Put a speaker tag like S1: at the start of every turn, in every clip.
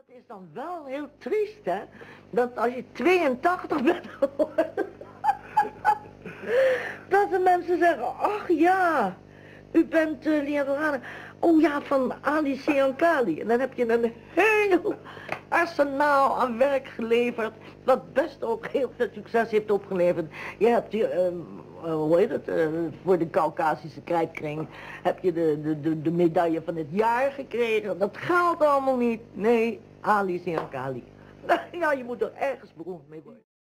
S1: is dan wel heel triest, hè? Dat als je 82 bent geworden, dat de mensen zeggen, ach ja, u bent leraar, oh ja, van Ali Siankali. En dan heb je een heel arsenaal aan werk geleverd, wat best ook heel veel succes heeft opgeleverd. Je hebt hier, hoe heet het, voor de Caucasische krijtkring heb je de medaille van het jaar gekregen. Dat geldt allemaal niet. Nee, Ali Siankali. Ja, je moet er ergens beroemd mee worden.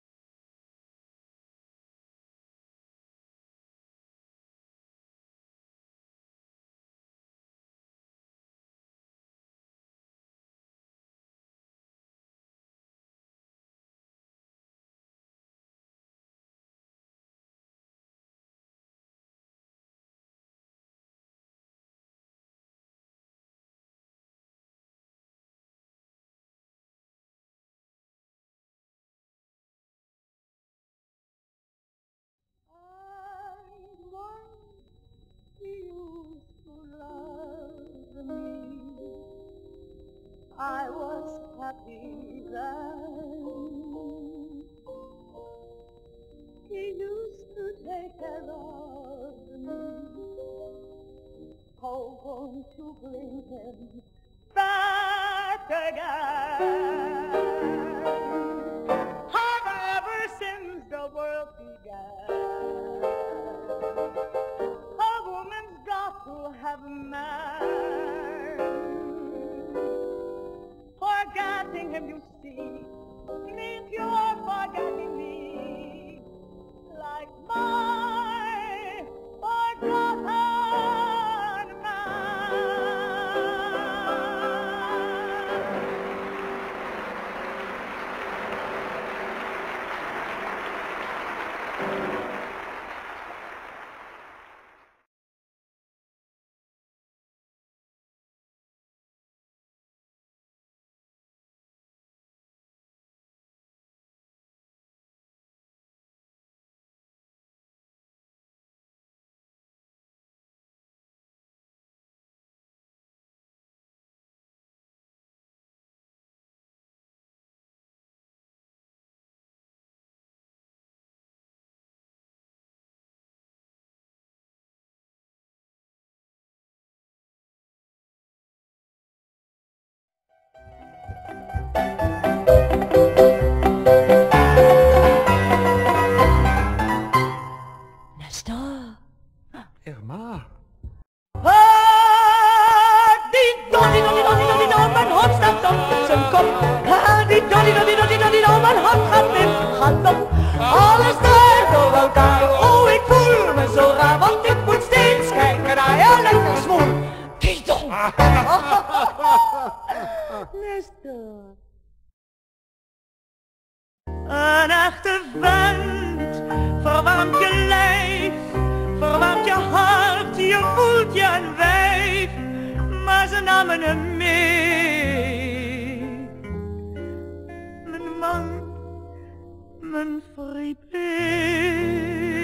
S2: I was happy then. He used to take care of me. How won't you bring him back again? Ever since the world began, a woman's got to have a man. Forgetting him, you see, means you're forgetting me. Like my forgotten man.
S3: Irma.
S2: Die doddy, mijn hart staat op zijn kop. Die doddy, mijn hart gaat op. Alles draait door elkaar, oh ik voel me zo raar, want ik moet steeds kijken naar je lekker zwoel. Die dom. Nestor. Een echte vent, verwarmt je lijf, verwarmt je hart, je voelt je een wijf, maar ze namen hem mee. Mijn man, mijn vriendin.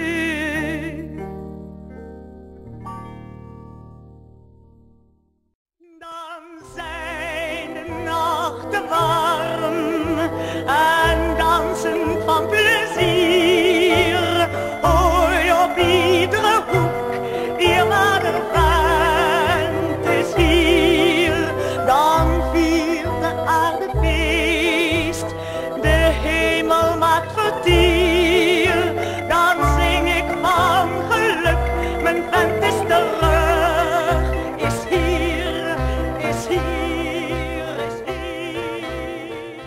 S2: Dan zijn de nachten warm en dansen van plezier. Hoor je op iedere hoek, je vader vent is hier. Dan viert de aarde feest, de hemel maakt vertier. Dan zing ik van geluk, mijn vent is terug. Is hier, is hier, is hier.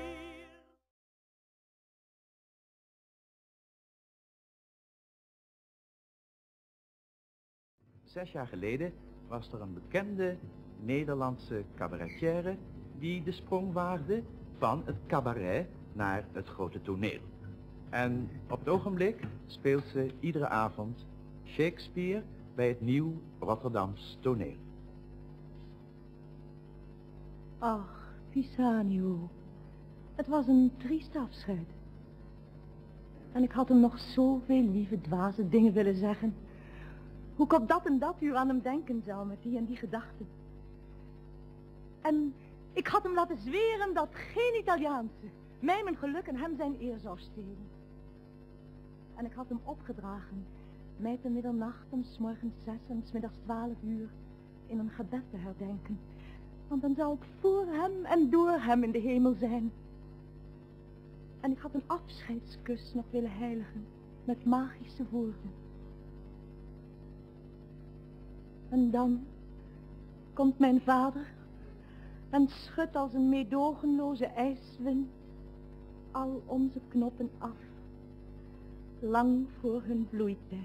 S3: 6 jaar geleden was er een bekende Nederlandse cabaretière die de sprong waagde van het cabaret naar het grote toneel. En op het ogenblik speelt ze iedere avond Shakespeare bij het Nieuw Rotterdams Toneel.
S4: Ach, Pisanio, het was een triest afscheid. En ik had hem nog zoveel lieve dwaze dingen willen zeggen. Hoe ik op dat en dat uur aan hem denken zou met die en die gedachten. En Ik had hem laten zweren dat geen Italiaanse mij mijn geluk en hem zijn eer zou stelen. En ik had hem opgedragen mij te middernacht om 's morgens 6 en 's middags 12 uur in een gebed te herdenken. Want dan zou ik voor hem en door hem in de hemel zijn. En ik had een afscheidskus nog willen heiligen met magische woorden. En dan komt mijn vader en schudt als een meedogenloze ijswind al onze knoppen af, lang voor hun bloeitijd.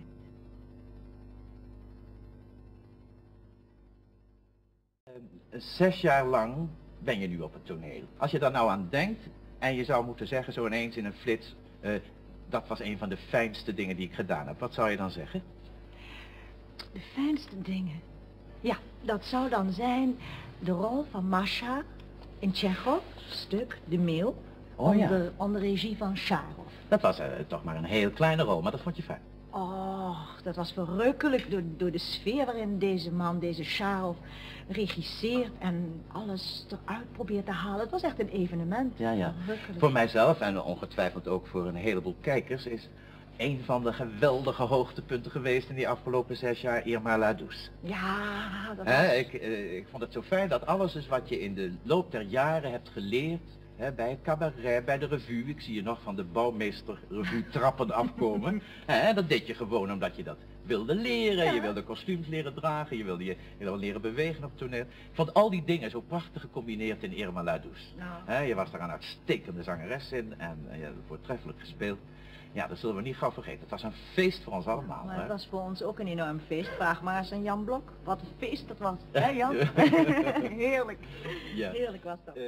S3: 6 jaar lang ben je nu op het toneel. Als je daar nou aan denkt en je zou moeten zeggen zo ineens in een flits, dat was een van de fijnste dingen die ik gedaan heb. Wat zou je dan zeggen?
S4: De fijnste dingen? Ja, dat zou dan zijn de rol van Masha in Tchekhov's stuk De Meeuw, onder regie van Charov.
S3: Dat was toch maar een heel kleine rol, maar dat vond je fijn.
S4: Och, dat was verrukkelijk door de sfeer waarin deze man, deze Charov, regisseert en alles eruit probeert te halen. Het was echt een evenement.
S3: Ja.
S4: Verrukkelijk.
S3: Voor mijzelf en ongetwijfeld ook voor een heleboel kijkers is een van de geweldige hoogtepunten geweest in die afgelopen 6 jaar Irma la Douce.
S4: Ja, dat was...
S3: Ik vond het zo fijn dat alles is wat je in de loop der jaren hebt geleerd, bij het cabaret, bij de revue. Ik zie je nog van de bouwmeester-revue trappen afkomen. Dat deed je gewoon omdat je dat wilde leren. Ja. Je wilde kostuums leren dragen, je wilde leren bewegen op het toneel. Ik vond al die dingen zo prachtig gecombineerd in Irma la Douce.
S4: Nou.
S3: Je was daar een uitstekende zangeres in en je hebt voortreffelijk gespeeld. Ja, dat zullen we niet gauw vergeten. Het was een feest voor ons allemaal.
S4: Maar het was voor ons ook een enorm feest. Vraag maar eens aan Jan Blok. Wat een feest dat was. Hè Jan? Heerlijk.
S3: Ja.
S4: Heerlijk was dat.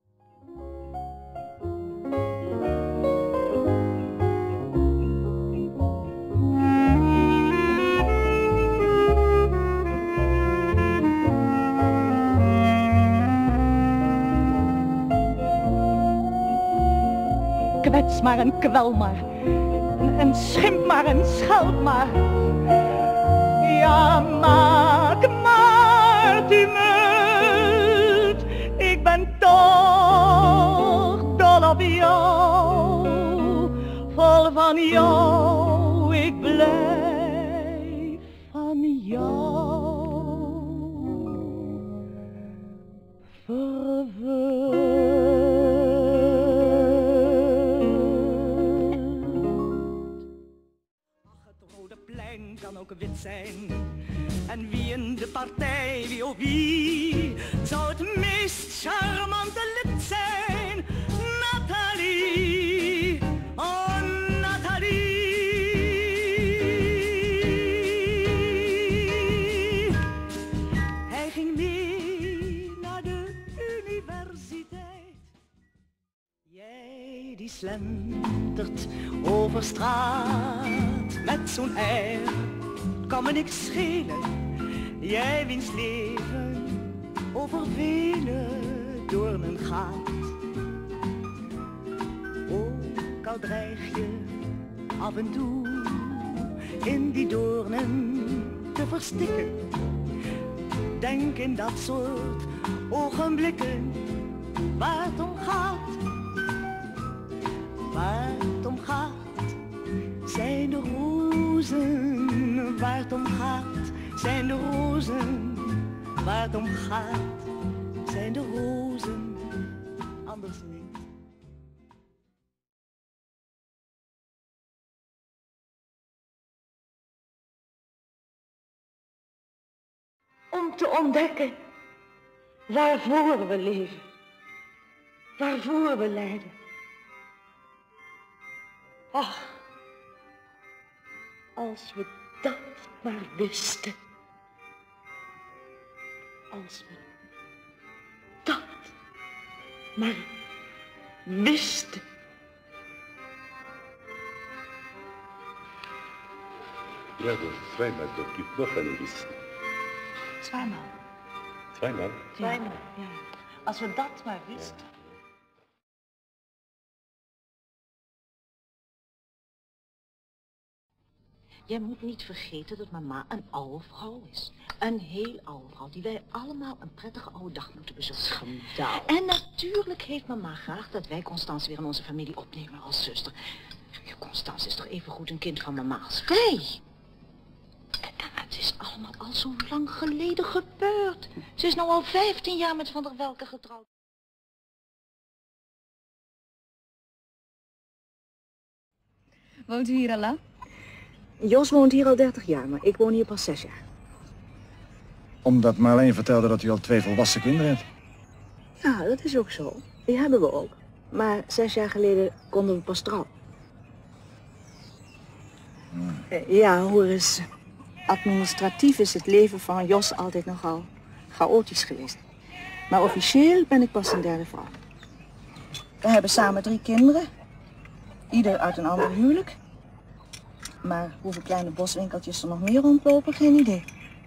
S4: Kwets maar en kwel maar. En schimp maar en scheld maar. Ja, maak maar tumult. Ik ben toch dol op jou. Vol van jou, ik blijf van jou vervuld. Kan ook wit zijn. En wie in de partij, wie oh wie, zou het meest charmante lid zijn? Nathalie, oh Nathalie. Hij ging mee naar de universiteit. Jij die slentert over straat met zo'n air, kan me niks schelen. Jij wiens leven over vele doornen gaat. Ook al dreig je af en toe in die doornen te verstikken. Denk in dat soort ogenblikken waar het om gaat. Waar het om gaat zijn de rozen, waar het om gaat zijn de rozen, waar het om gaat zijn de rozen, anders niet.
S1: Om te ontdekken waarvoor we leven, waarvoor we lijden. Ach, als we dat maar wisten. Als we dat maar wisten.
S5: Ja, das ist zweimal, doch gibt noch eine Liste.
S4: Zweimal.
S5: Zweimal?
S4: Zweimal, ja. Als we dat maar wisten.
S6: Jij moet niet vergeten dat mama een oude vrouw is. Een heel oude vrouw, die wij allemaal een prettige oude dag moeten bezoeken.
S1: Schandaal.
S6: En natuurlijk heeft mama graag dat wij Constance weer in onze familie opnemen als zuster. Constance is toch even goed een kind van mama als wij? En het is allemaal al zo lang geleden gebeurd. Ze is nou al 15 jaar met Van der Welke getrouwd.
S7: Woont u hier al lang?
S6: Jos woont hier al 30 jaar, maar ik woon hier pas 6 jaar.
S8: Omdat Marleen vertelde dat u al 2 volwassen kinderen hebt.
S6: Ja, dat is ook zo. Die hebben we ook. Maar 6 jaar geleden konden we pas trouwen. Ja, hoor eens. Administratief is het leven van Jos altijd nogal chaotisch geweest. Maar officieel ben ik pas een derde vrouw. We hebben samen 3 kinderen. Ieder uit een ander huwelijk. Maar hoeveel kleine boswinkeltjes er nog meer rondlopen, geen idee.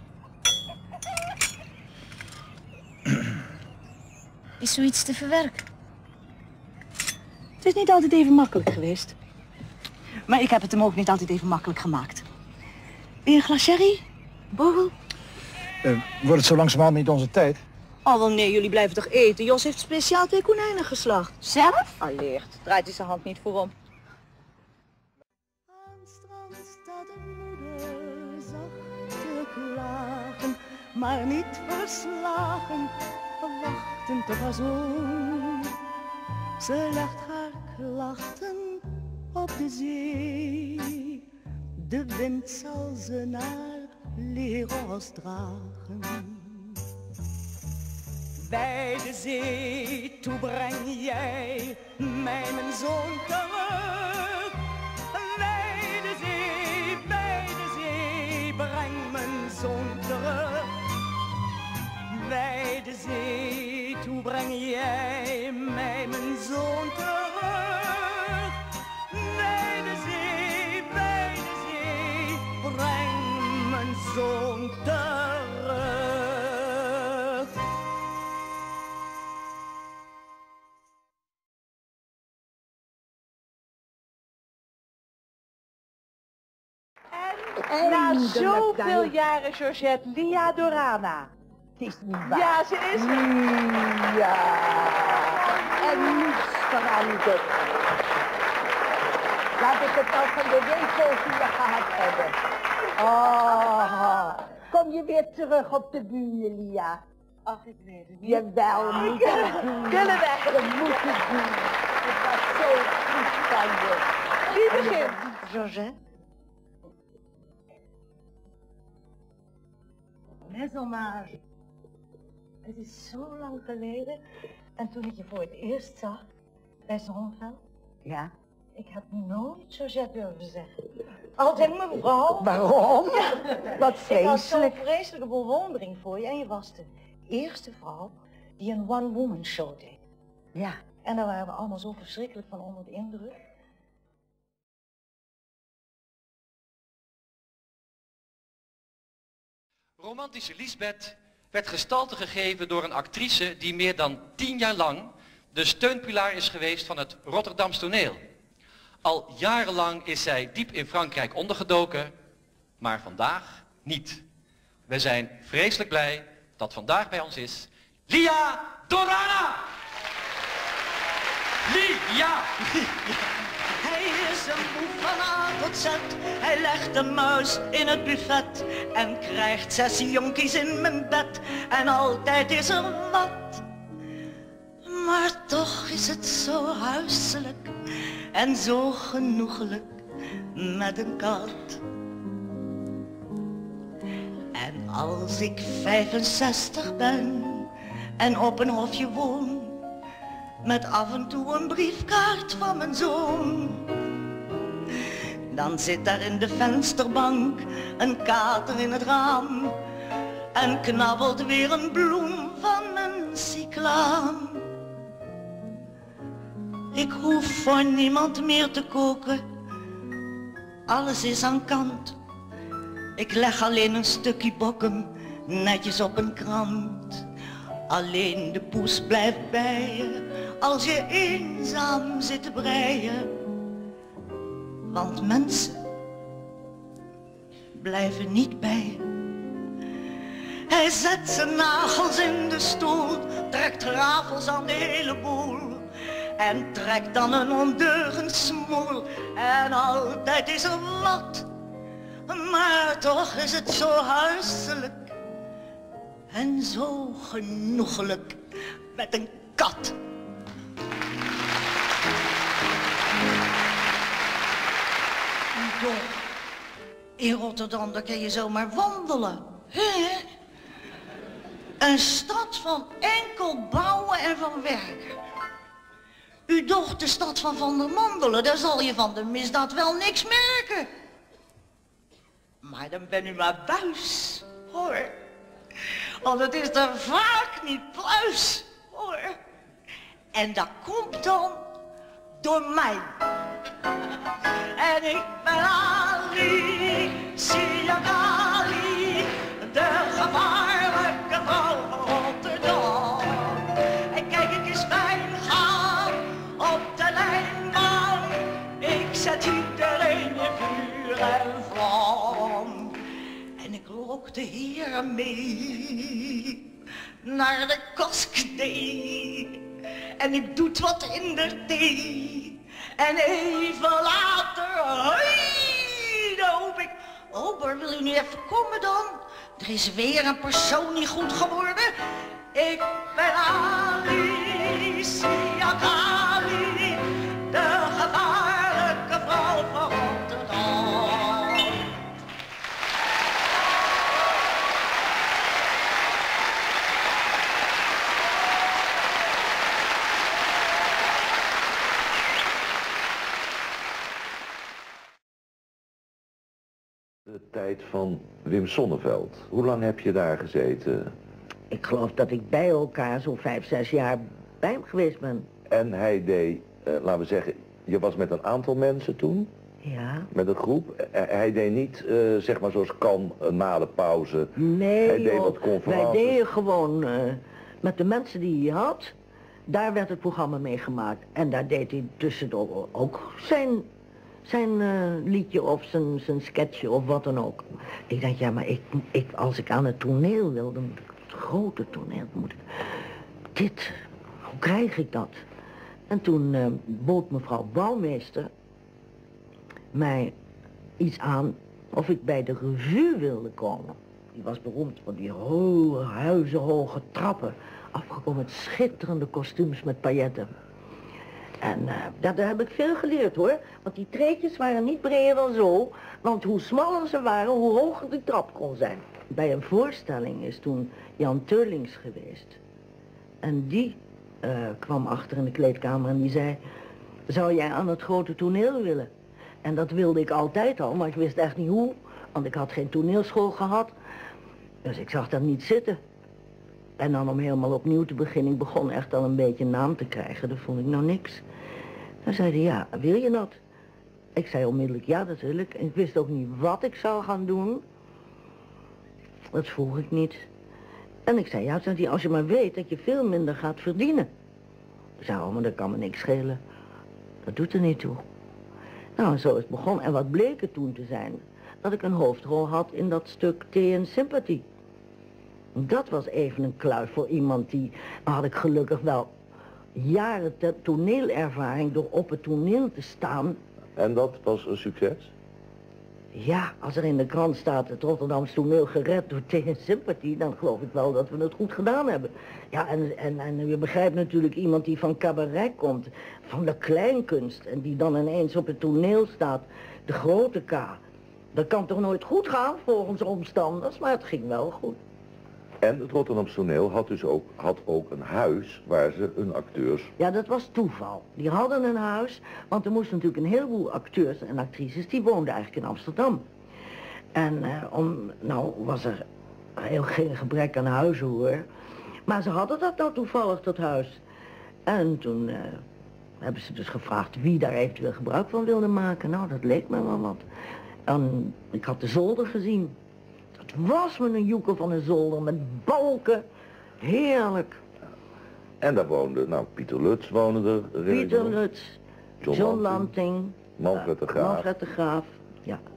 S7: Is zoiets te verwerken?
S6: Het is niet altijd even makkelijk geweest. Maar ik heb het hem ook niet altijd even makkelijk gemaakt. Wil je een glas sherry? Borrel?
S8: Wordt het zo langzamerhand niet onze tijd?
S6: Oh, wel nee, jullie blijven toch eten? Jos heeft speciaal 2 konijnen geslacht.
S7: Zelf?
S6: Allicht, draait hij zijn hand niet voor om.
S2: Aan het strand staat een moeder zacht te klagen, maar niet verslagen, wachtend op haar zoon. Ze legt haar klachten op de zee, de wind zal ze naar Leros dragen. Bij de zee, toe breng jij mij mijn zoon terug. Bij de zee, breng mijn zoon terug. Bij de zee, toe breng jij mij mijn zoon terug. Bij de zee, breng mijn zoon terug.
S4: Na zoveel jaren, Georgette, Lia Dorana.
S1: Het is niet waar.
S4: Ja, ze is er.
S1: Ja. En niets veranderd. Laat ik het al van de weekvolgende gehad hebben. Oh, kom je weer terug op de bühne, Lia?
S4: Ach, ik weet het niet.
S1: Jawel, moet je doen.
S4: Kunnen we?
S1: Je moet het doen. Het was zo goed van je.
S4: Wie begint?
S6: Georgette?
S4: Mes hommage. Het is zo lang geleden. En toen ik je voor het eerst zag, bij Zonneveld,
S1: Ja?
S4: ik had nooit Georgette durven zeggen. Altijd mevrouw.
S1: Waarom? Wat
S4: Ik had zo'n
S1: vreselijk.
S4: vreselijke bewondering voor je en je was de eerste vrouw die een one-woman show deed.
S1: Ja.
S4: En daar waren we allemaal zo verschrikkelijk van onder de indruk.
S9: Romantische Liesbeth werd gestalte gegeven door een actrice die meer dan 10 jaar lang de steunpilaar is geweest van het Rotterdams toneel. Al jarenlang is zij diep in Frankrijk ondergedoken, maar vandaag niet. We zijn vreselijk blij dat vandaag bij ons is Lia Dorana! Lia!
S2: Hij is een boef van A tot Z. Hij legt de muis in het buffet en krijgt 6 jonkies in mijn bed. En altijd is er wat. Maar toch is het zo huiselijk en zo genoegelijk met een kat. En als ik 65 ben en op een hofje woon, met af en toe een briefkaart van mijn zoon, dan zit daar in de vensterbank een kater in het raam en knabbelt weer een bloem van een cyclaam. Ik hoef voor niemand meer te koken, alles is aan kant. Ik leg alleen een stukje bokkem netjes op een krant. Alleen de poes blijft bij je als je eenzaam zit te breien. Want mensen, blijven niet bij. Hij zet zijn nagels in de stoel, trekt rafels aan de hele boel. En trekt dan een ondeugend smoel. En altijd is er wat, maar toch is het zo huiselijk. En zo genoegelijk met een kat. Toch, in Rotterdam, daar kun je zomaar wandelen. Hè? Een stad van enkel bouwen en van werken. U docht de stad van der Mandelen, daar zal je van de misdaad wel niks merken. Maar dan ben u maar buis, hoor. Want het is er vaak niet pluis, hoor. En dat komt dan door mij. En ik ben Ali, Siagali, de gevaarlijke vrouw van Rotterdam. En kijk, ik is fijn gaan op de lijnbaan. Ik zet iedereen in vuur en vlam. En ik lok de heren mee naar de koskdee. En ik doe wat in de thee. En even later, hoi, dan roep ik, ober, wil u nu even komen dan? Er is weer een persoon niet goed geworden. Ik ben Ali, Siagali, de gevaarlijke vrouw van Rotterdam.
S5: De tijd van Wim Sonneveld. Hoe lang heb je daar gezeten?
S1: Ik geloof dat ik bij elkaar zo'n 5, 6 jaar bij hem geweest ben.
S5: En hij deed, laten we zeggen, je was met een aantal mensen toen?
S1: Ja.
S5: Met een groep? Hij deed niet, zeg maar zoals kan, na de pauze.
S1: Nee,
S5: hij deed wat conferences.
S1: wij deden gewoon met de mensen die hij had. Daar werd het programma mee gemaakt. En daar deed hij tussendoor ook zijn liedje of zijn sketchje of wat dan ook. Ik dacht, ja, maar als ik aan het toneel wil, dan moet ik het grote toneel, hoe krijg ik dat? En toen bood mevrouw Bouwmeester mij iets aan of ik bij de revue wilde komen. Die was beroemd van die hoge, huizenhoge trappen, afgekomen met schitterende kostuums met pailletten. En daar heb ik veel geleerd, hoor. Want die treetjes waren niet breder dan zo. Want hoe smaller ze waren, hoe hoger die trap kon zijn. Bij een voorstelling is toen Jan Teulings geweest. En die kwam achter in de kleedkamer en die zei, zou jij aan het grote toneel willen? En dat wilde ik altijd al, maar ik wist echt niet hoe. Want ik had geen toneelschool gehad. Dus ik zag dat niet zitten. En dan om helemaal opnieuw te beginnen, ik begon echt al een beetje naam te krijgen. Dat vond ik nou niks. Dan zei hij, ja, wil je dat? Ik zei onmiddellijk, ja, natuurlijk. En ik wist ook niet wat ik zou gaan doen. Dat vroeg ik niet. En ik zei, ja, zei hij, als je maar weet dat je veel minder gaat verdienen. Ik zei, oh, maar dat kan me niks schelen. Dat doet er niet toe. Nou, zo is het begonnen. En wat bleek het toen te zijn? Dat ik een hoofdrol had in dat stuk Thee en Sympathie. Dat was even een kluif voor iemand die... Dan had ik gelukkig wel jaren toneelervaring door op het toneel te staan.
S5: En dat was een succes?
S1: Ja, als er in de krant staat het Rotterdamse toneel gered door Thee en Sympathie, dan geloof ik wel dat we het goed gedaan hebben. Ja, en je begrijpt natuurlijk iemand die van cabaret komt, van de kleinkunst, en die dan ineens op het toneel staat, de grote K. Dat kan toch nooit goed gaan volgens omstanders, maar het ging wel goed.
S5: En het Rotterdamse toneel had ook een huis waar ze hun acteurs...
S1: Ja, dat was toeval. Die hadden een huis, want er moesten natuurlijk een heleboel acteurs en actrices, die woonden eigenlijk in Amsterdam. En nou was er heel geen gebrek aan huizen, hoor. Maar ze hadden dat nou toevallig, dat huis. En toen hebben ze dus gevraagd wie daar eventueel gebruik van wilde maken. Nou, dat leek me wel wat. En ik had de zolder gezien. Het was me een joekel van een zolder met balken. Heerlijk.
S5: En daar woonde, nou, Pieter Lutz woonde er.
S1: Pieter Lutz, John Lanting,
S5: Manfred de Graaf.
S1: Manfred de Graaf, ja.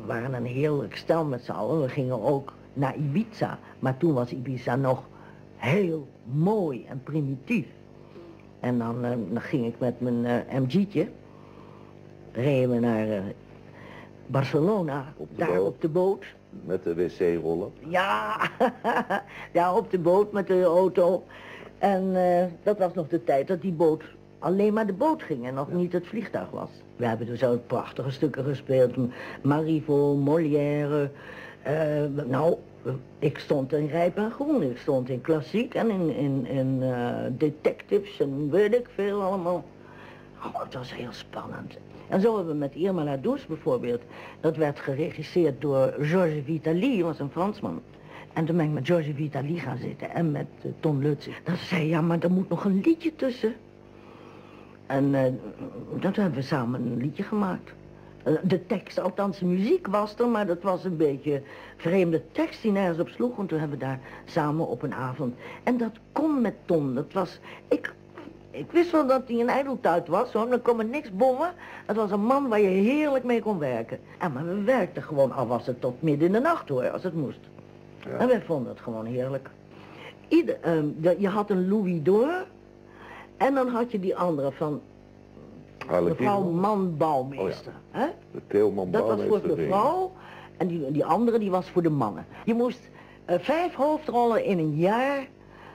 S1: waren een heerlijk stel met z'n allen. We gingen ook naar Ibiza. Maar toen was Ibiza nog heel mooi en primitief. En dan ging ik met mijn MG'tje. Reden we naar Barcelona, op de boot.
S5: Met de wc-rollen?
S1: Ja, ja, op de boot met de auto. En dat was nog de tijd dat die boot alleen maar de boot ging en nog niet het vliegtuig was. We hebben dus ook prachtige stukken gespeeld. Marivaux, Molière. Nou, ik stond in Rijp en Groen. Ik stond in klassiek en in detectives en weet ik veel allemaal. Oh, het was heel spannend. En zo hebben we met Irma La Douce bijvoorbeeld. Dat werd geregisseerd door Georges Vitali, was een Fransman. En toen ben ik met Georges Vitali gaan zitten en met Ton Lutz. Dat zei, ja, maar er moet nog een liedje tussen. En dat hebben we samen een liedje gemaakt. De tekst, althans de muziek was er, maar dat was een beetje vreemde tekst die nergens op sloeg. En toen hebben we daar samen op een avond. En dat kon met Ton. Dat was, ik wist wel dat hij een ijdeltuit was, hoor. Dan kon me niks bommen. Het was een man waar je heerlijk mee kon werken. En maar we werkten gewoon, al was het tot midden in de nacht, hoor, als het moest. Ja. En wij vonden het gewoon heerlijk. Je had een Louis d'Or. En dan had je die andere van mevrouw Man-Bouwmeester.
S5: Oh ja. De Theelman Bouwmeester.
S1: Dat was voor de vrouw. En die andere die was voor de mannen. Je moest 5 hoofdrollen in een jaar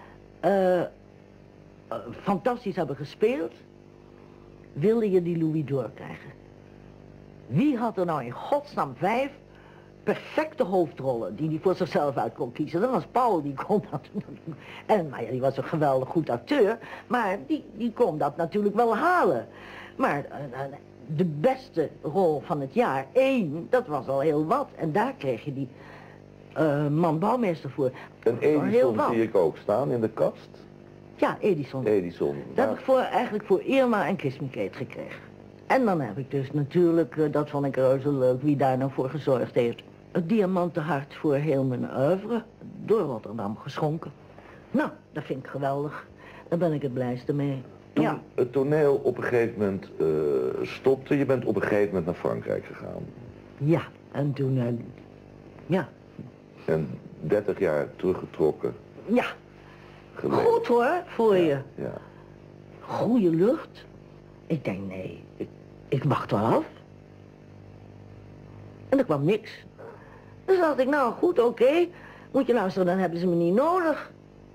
S1: fantastisch hebben gespeeld. Wilde je die Louis d'Or krijgen. Wie had er nou in godsnaam 5 perfecte hoofdrollen die hij voor zichzelf uit kon kiezen? Dat was Paul, die kon dat. En maar ja, die was een geweldig goed acteur, maar die kon dat natuurlijk wel halen. Maar de beste rol van het jaar, 1, dat was al heel wat. En daar kreeg je die Man-Bouwmeester voor.
S5: En Edison zie ik ook staan in de kast?
S1: Ja, Edison. Dat heb ik eigenlijk voor Irma en Kiss Me Kate gekregen. En dan heb ik dus natuurlijk, dat vond ik reuze leuk, wie daar nou voor gezorgd heeft. Het diamanten hart voor heel mijn oeuvre, door Rotterdam geschonken. Nou, dat vind ik geweldig. Daar ben ik het blijste mee.
S5: Toen het toneel op een gegeven moment stopte, je bent op een gegeven moment naar Frankrijk gegaan.
S1: Ja, en toen, ja.
S5: En 30 jaar teruggetrokken.
S1: Ja. Geleden. Goed hoor, voor je.
S5: Ja.
S1: Goeie lucht. Ik denk, nee, ik wacht wel af. En er kwam niks. Dus dacht ik, nou goed, oké. Moet je luisteren, dan hebben ze me niet nodig.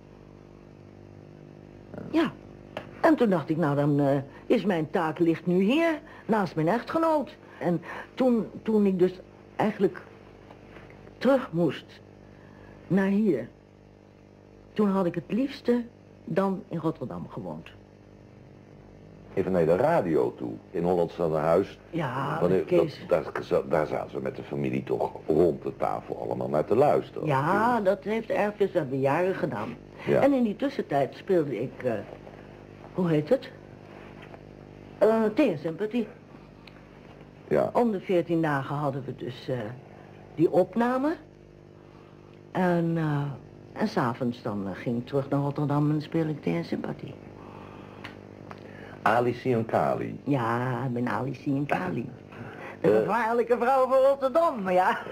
S1: Ja. En toen dacht ik, nou dan is mijn taak ligt nu hier, naast mijn echtgenoot. En toen ik dus eigenlijk terug moest naar hier. Toen had ik het liefste dan in Rotterdam gewoond.
S5: Even naar de radio toe, in Hollands aan Huis.
S1: Ja,
S5: daar zaten we met de familie toch rond de tafel allemaal naar te luisteren.
S1: Ja, dat heeft Erfjes, dat hebben we jaren gedaan. Ja. En in die tussentijd speelde ik, hoe heet het? Theesympathie.
S5: Ja.
S1: Om de 14 dagen hadden we dus die opname. En 's avonds dan ging ik terug naar Rotterdam en speel ik Theesympathie.
S5: Alice en Kali.
S1: Ja, ik ben Alice en Kali. Een gevaarlijke vrouw van Rotterdam, maar ja.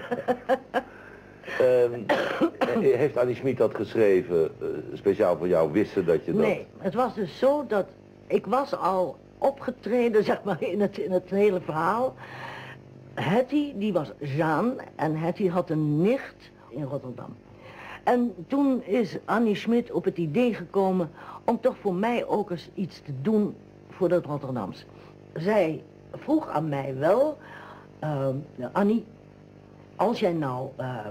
S5: Heeft Annie Schmid dat geschreven, speciaal voor jou, wisten dat je dat...
S1: Nee, het was dus zo dat ik was al opgetreden, zeg maar, in het hele verhaal. Hetty, die was Jeanne en Hetty had een nicht in Rotterdam. En toen is Annie Schmid op het idee gekomen om toch voor mij ook eens iets te doen voor dat Rotterdams. Zij vroeg aan mij wel, Annie, als jij nou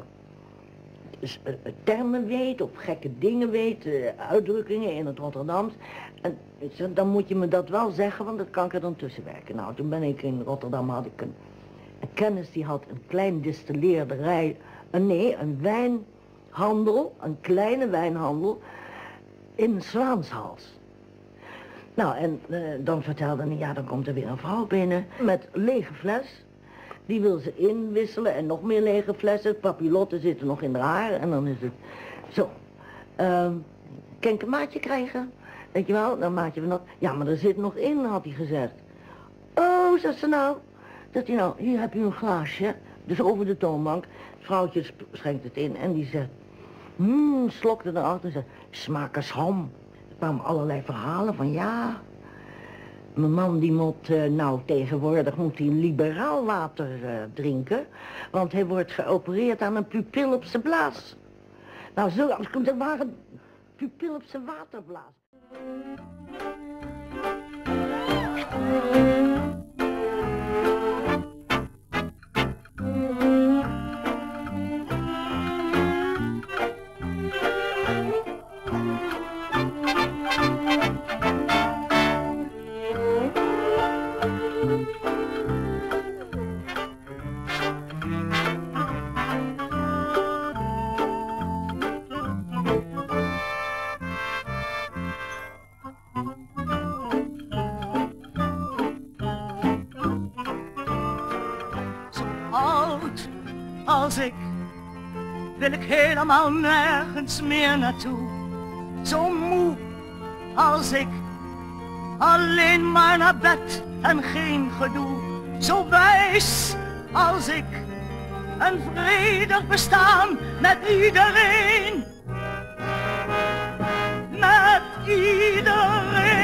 S1: termen weet of gekke dingen weet, uitdrukkingen in het Rotterdams, en dan moet je me dat wel zeggen, want dat kan ik er dan tussen werken. Nou, toen ben ik in Rotterdam, had ik een kennis die had een klein distilleerderij, een wijnhandel, een kleine wijnhandel in Zwaanshals. Nou, en dan vertelde hij, ja, dan komt er weer een vrouw binnen met lege fles. Die wil ze inwisselen en nog meer lege flessen. Papillotten zitten nog in haar haar en dan is het zo. Kan ik een maatje krijgen? Weet je wel, dan maatje van dat. Ja, maar er zit nog in, had hij gezegd. Oh, zegt ze nou. Dat hij nou, hier heb je een glaasje. Dus over de toonbank, het vrouwtje schenkt het in en die zegt, slokte erachter en zei, smaak als ham. Er kwamen allerlei verhalen van, ja, mijn man die moet, tegenwoordig moet hij liberaal water drinken, want hij wordt geopereerd aan een pupil op zijn blaas. Nou, zo, dat waren pupil op zijn waterblaas.
S2: Als ik, wil ik helemaal nergens meer naartoe. Zo moe als ik, alleen maar naar bed en geen gedoe. Zo wijs als ik, een vredig bestaan met iedereen. Met iedereen.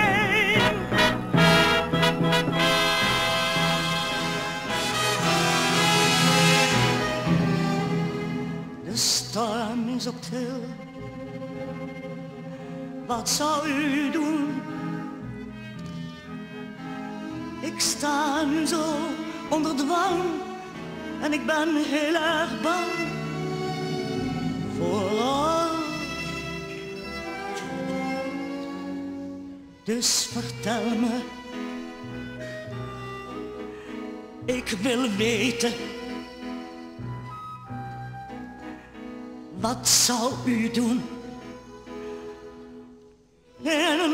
S2: De storm is ook til. Wat zou u doen? Ik sta nu zo onder dwang en ik ben heel erg bang. Vooral. Dus vertel me. Ik wil weten. Wat zou u doen in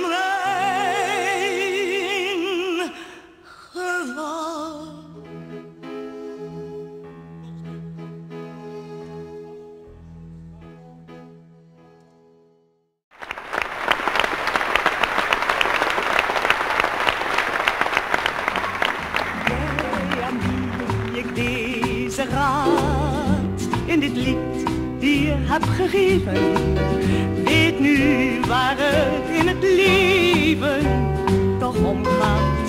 S2: mijn geval? Jij aan wie ik deze raad in dit lied hier heb gegeven, weet nu waar het in het leven toch om gaat.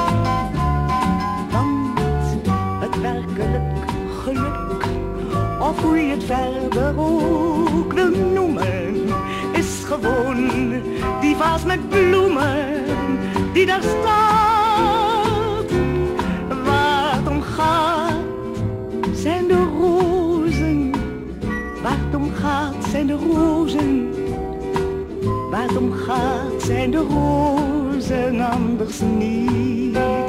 S2: Want het werkelijk geluk, of hoe je het verder ook wil noemen, is gewoon die vaas met bloemen die daar staat. Waar het om gaat zijn de rozen. Waar het om gaat zijn de rozen. Waar het om gaat zijn de rozen, anders niet.